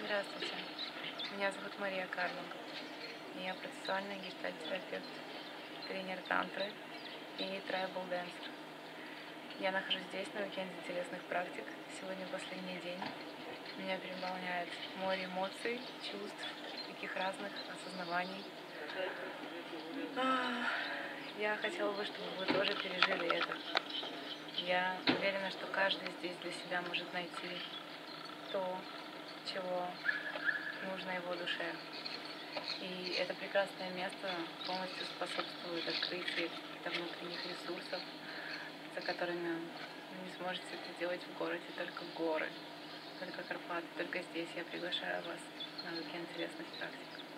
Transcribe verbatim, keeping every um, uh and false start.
Здравствуйте, меня зовут Мария Карлон. Я процессуальный гештальт-терапевт, тренер тантры и трайбл дэнсер. Я нахожусь здесь на уикенде интересных практик. Сегодня последний день. Меня переполняет море эмоций, чувств, таких разных осознаваний. А, Я хотела бы, чтобы вы тоже пережили это. Я уверена, что каждый здесь для себя может найти то, чего нужно его душе. И это прекрасное место полностью способствует открытию каких-то внутренних ресурсов, за которыми вы не сможете это делать в городе, только горы, только Карпаты, только здесь. Я приглашаю вас на уикенд интересных практик.